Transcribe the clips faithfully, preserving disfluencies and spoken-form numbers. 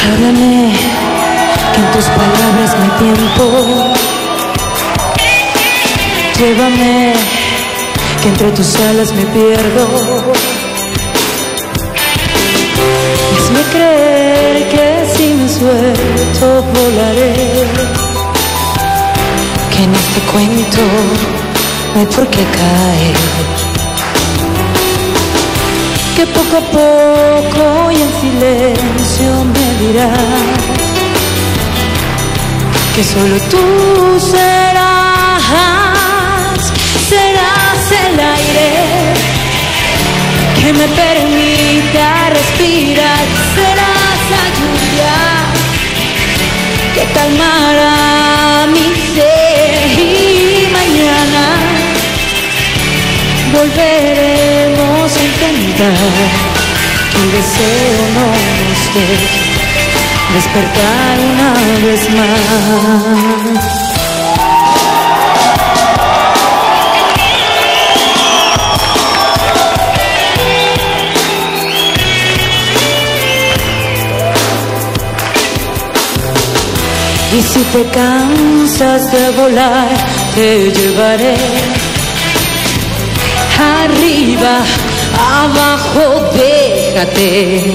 Háblame, que en tus palabras no hay tiempo. Llévame, que entre tus alas me pierdo. Hazme creer que si me suelto volaré, que en este cuento no hay por qué caer, que poco a poco y en silencio me dirás que solo tú serás, serás el aire que me permita respirar, serás la lluvia que calmará mi sed y mañana volveremos a intentar que el deseo no nos deje despertar una vez más. Y si te cansas de volar, te llevaré arriba, abajo, déjate.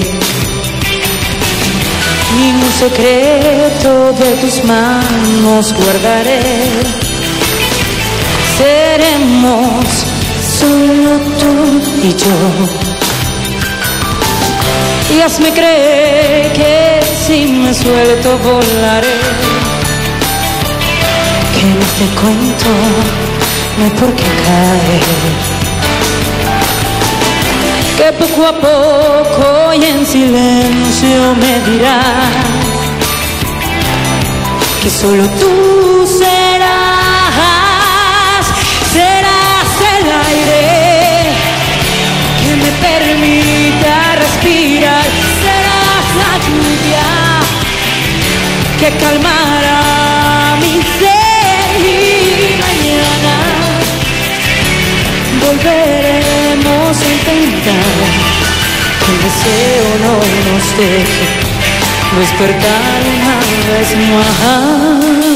Ningún secreto de tus manos guardaré. Seremos solo tú y yo. Y hazme creer que si me suelto volaré, que en este cuento no hay por qué caer, que poco a poco y en silencio me dirás que solo tú serás, serás el aire que me permita respirar, serás la lluvia que calmará mi sed y mañana volveremos a intentar que el deseo no nos deje despertar una vez más.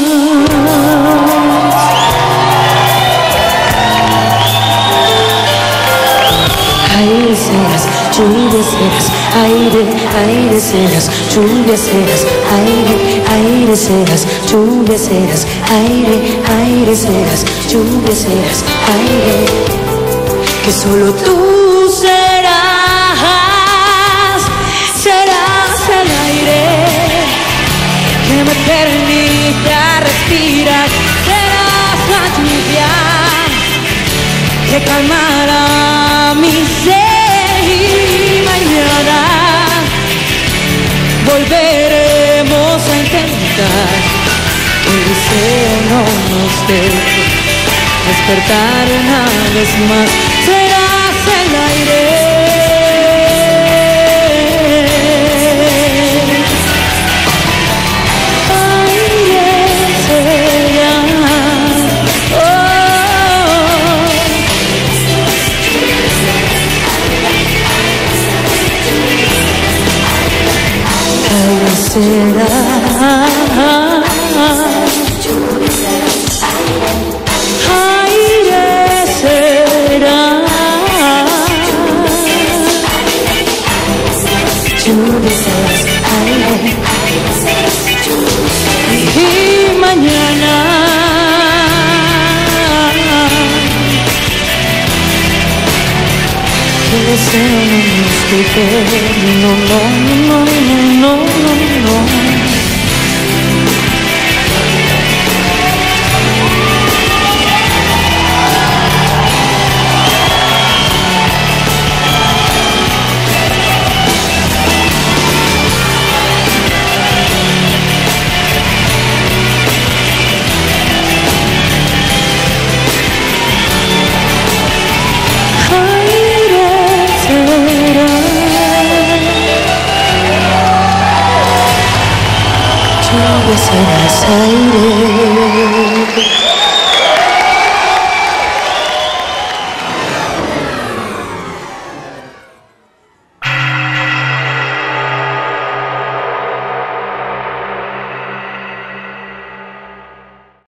Aire serás, lluvia serás, aire, aire serás, lluvia serás, aire, aire serás, lluvia serás, aire, aire serás, lluvia serás, aire, que solo tú serás, serás el aire que me permita respirar, serás la lluvia que calmará mi sed y mañana volveremos a intentar que el deseo no nos deje despertar una vez más. Serás el aire será, aire será, lluvia serás, aire, y mañana que el deseo no nos deje, no, no, no, no, no, no, no. Serás aire.